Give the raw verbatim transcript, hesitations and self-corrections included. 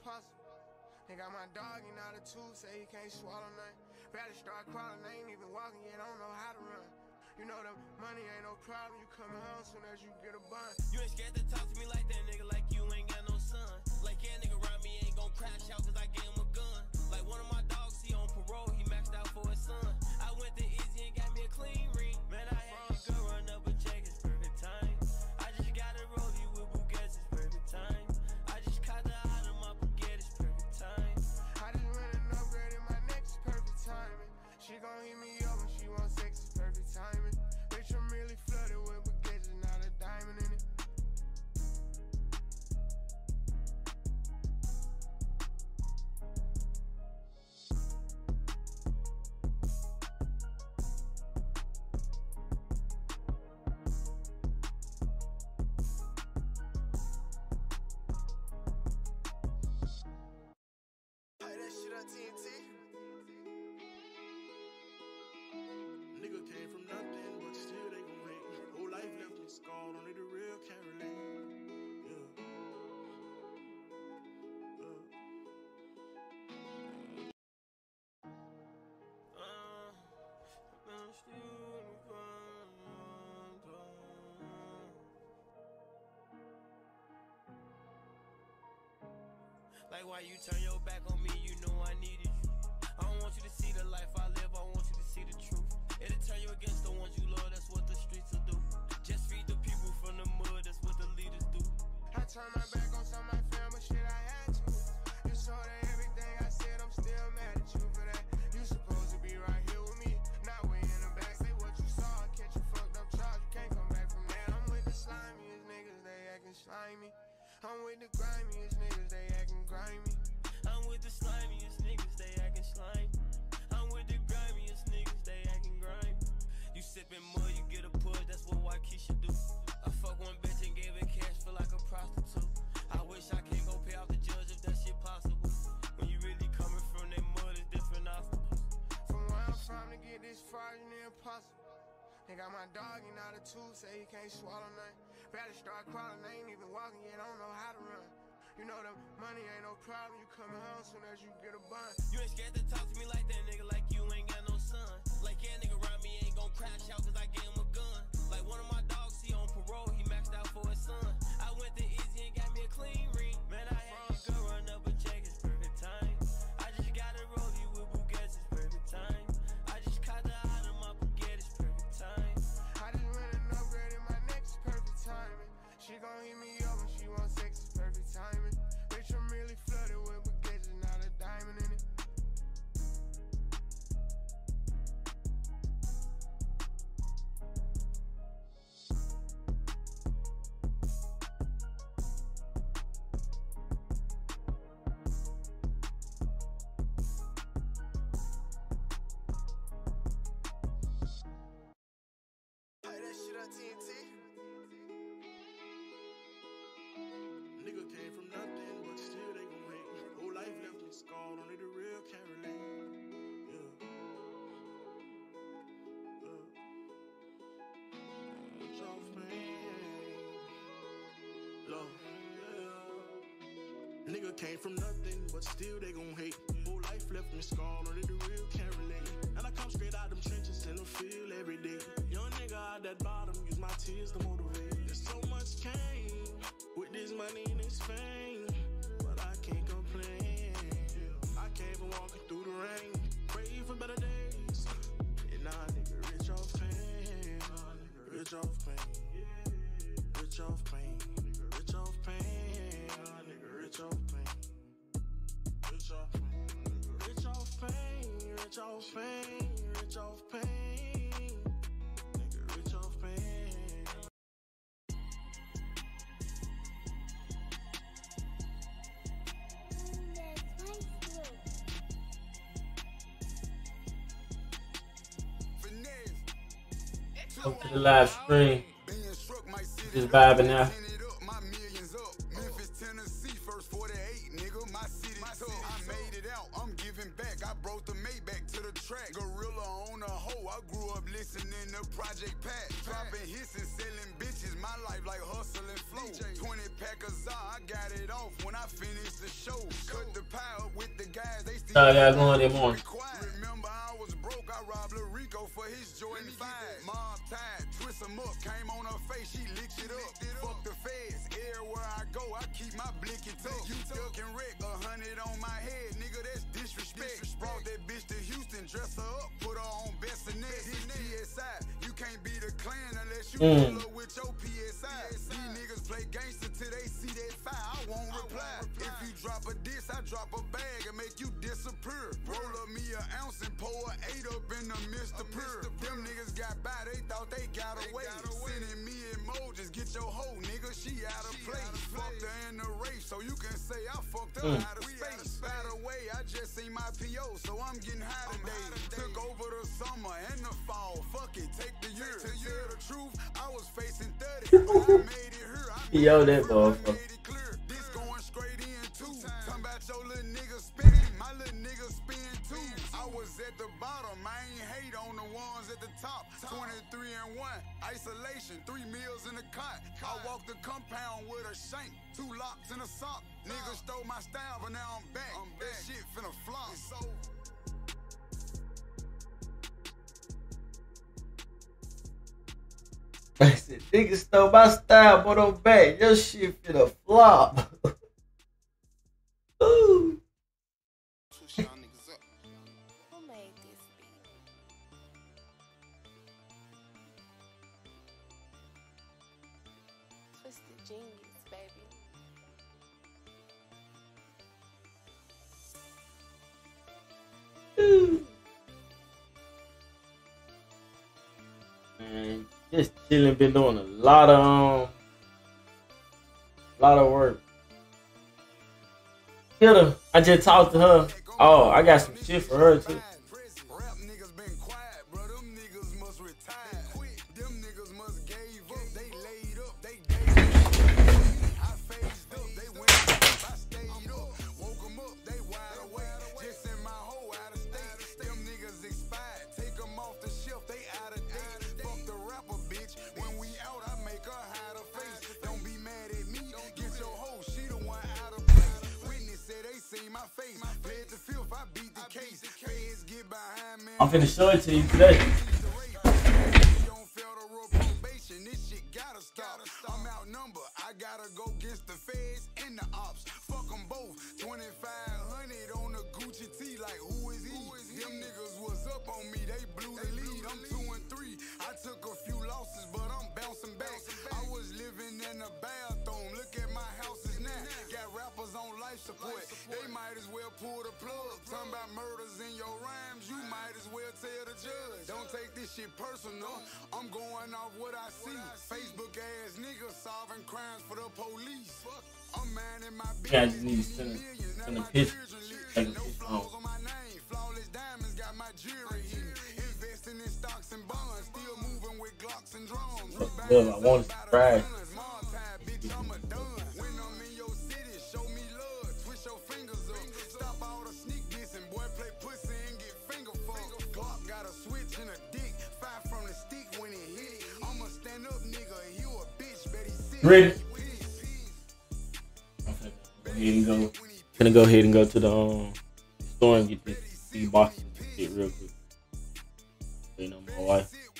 impossible. They got my dog in out of two, say he can't swallow nothing. Rather start crawling, I ain't even walking yet, I don't know how to run. You know the money ain't no problem, you coming home soon as you get a bun. You ain't scared to talk to me like that, nigga, like you ain't got no son. Like yeah, nigga around me ain't gon' crash out cause I gave him a gun. Like one of my dogs, he on parole, he maxed out for his son. I went to Easy and got me a clean ring. Man, I had your girl run up a check, it's perfect time. I just gotta roll you with Bugattis, it's perfect time. I just caught the out of my Bugatti, it's perfect time. I just went and upgraded my neck, it's perfect timing. She gon' hit me up when she want sex, it's perfect timing. Bitch, I'm really flooded with Bugattis, not a diamond in it. T N T. Nigga came from nothing, but still they gon' hate me. Whole life left me scarred, only the real can relate. Yeah. Uh, I'm still like why you turn your back on me, you know I needed you. I don't want you to see the life I live, I want you to see the truth. It'll turn you against the ones you love, that's what the streets will do. Just feed the people from the mud, that's what the leaders do. I turned my back on some of my family, shit I had to. You saw that everything I said, I'm still mad at you for that. You supposed to be right here with me, not way in the back. Say what you saw, catch a fucked up charge, you can't come back from that. I'm with the slimiest niggas, they acting slimy. I'm with the grimiest niggas, they acting grimy. I'm with the slimiest niggas, they acting slimy. I'm with the grimiest niggas, they acting grimy. You sippin' mud, you get a push, that's what Waukesha do. I fuck one bitch and gave her cash, feel like a prostitute. I wish I can't go pay off the judge if that shit possible. When you really coming from that mud, it's different obstacles. From where I'm from to get this far, it's impossible. They got my dog in out of two, say he can't swallow nothing. Rather start crawling, I ain't even walking yet, I don't know how to run. You know the money ain't no problem, you coming home soon as you get a bun. You ain't scared to talk to me like that, nigga, like you ain't got no son. Like yeah, nigga around me ain't gon' crash out cause I gave him a gun. Like one of my dogs, he on parole, he maxed out for his son. I went to Easy and got me a clean ring. Man, I had your girl run up a check, it's perfect time. I just gotta roll you with Bugattis, it's perfect time. I just caught the out of my Bugatti, it's perfect time. I just went and upgraded my neck, it's perfect timing. She gon' hit me up when she want sex, it's perfect timing. Bitch, I'm really flooded with Bugattis, not a diamond in it. Hey, that shit on T N T. Nigga came from nothing, but still they gon' hate me. Whole life left me scarred, only the real can relate. Yeah. Yeah. It's off, man. Love. Yeah. Nigga came from nothing, but still they gon' hate. Whole life left me scarred, only the real can relate. And I come straight out them trenches in the field every day. Young nigga out that bottom, use my tears to motivate. There's so much cane with this money and this fame, but I can't complain. I came from walking through the rain, pray for better days. And now nigga rich off pain, rich off pain, rich off pain, nigga rich off pain, nigga rich off pain, rich off pain, rich off pain, rich off pain, rich off pain, nigga rich off pain. Welcome to the live stream. Just vibing out. Memphis, Tennessee, first forty-eight, nigga, my city tough. I made it out, I'm giving back. I brought the Maybach to the track. Gorilla on a hoe, I grew up listening the project pack. Dropping hits and selling bitches. My life like hustle and flow. twenty pack of Zah, I got it off when I finish the show. Cut the power with the guys, they still How y'all going this morning? Remember I was broke, I robbed Lil Rico for his Jordan five. Mom tied, twist him up, came on her face, she licked it up. Fuck the feds, everywhere I go, I keep my blicky tucked. You ducking wreck, a hundred on my head, nigga, that's disrespect. Brought that bitch to Houston, dress her up, put her on Bassinet. This P S I, you can't be the clan unless you Mm. pull up with your P S I. These niggas play gangster till they see that fire, I won't reply. If you drop a diss, I drop a bag and make you disappear. Roll up me an ounce and pour an eight up in the Mister Pure. Them niggas got by, they thought they got away. Sending me emojis, get your hoe, nigga, she out of place. Fucked her in the race, so you can say I fucked her Mm. out of space. By the way, I just seen my P O, so I'm getting high today. Took over the summer and the fall, fuck it, take the year. To tell the truth, I was facing thirty, but I made it here. I made Yo, it that clear, I motherfucker. made it clear. This going straight in too. Talking about your little nigga spinning, my little nigga spin too. I was at the bottom, I ain't hate on the ones at the top. twenty-three and one, isolation, three meals in the cot. I walked the compound with a shank, two locks and a sock. Niggas stole my style, but now I'm back. That shit finna flop. I said, niggas stole my style, but I'm back. Your shit finna flop. Ooh. Twist y'all niggas up. Who made this beat? Twisted Genius, baby. Man, just chilling, been doing a lot of um, lot of work. Hit her. I just talked to her. Oh, I got some shit for her too. Rap niggas been quiet, bro. Them niggas must retire. Them niggas must gave up. They laid up. They gave up. I phased up. They went up. I stayed up. Woke them up. They wide awake. Just sent my hoe out of state. Them niggas expired. Take them off the shelf. They out of date. Fuck the rapper, bitch. When we out, I make her hide her face. Don't be mad at me. Get your hoe. She the one out of place. Witness said they seen my face. Pled the filth. I beat the case. Feds get behind me. I'm finna show it to you today. This shit gotta stop. I'm outnumbered. I gotta go against the feds and the ops. Fuck them both. twenty-five hundred on the Gucci T. Like, who is he? Them niggas was up on me. They blew the lead. I'm two and three. I took a few losses, but I'm bouncing back. I was living in a bathroom. Look at my houses now. Got rappers on life support. They might as well pull the plug. Talking about murders in your rhymes. You might as well tell the judge. Don't take this shit personal. I'm going off what I see. Facebook ass niggas solving crimes for the police. I'm minding my Yeah, I business. just need to send a, Millions, send a now my picture. children live. Take a No picture flaws home. on my name. Flawless diamonds got my jewelry here. Investing in stocks and bonds. Still moving with Glocks and drums. Look, I want to subscribe. Multi, bitch, I'm a done. When I'm in your city, show me love. Twist your fingers up. Stop all the sneak dissing. Boy, play pussy and get finger fucked. Glock got a switch and a dick. Fire from the stick when it hit. I'm a stand up nigga. You a bitch, bet he sick. Ready? I'm finna go ahead and go. Finna go ahead and go to the um, store and get this these boxes and shit real quick. Waiting on my wife.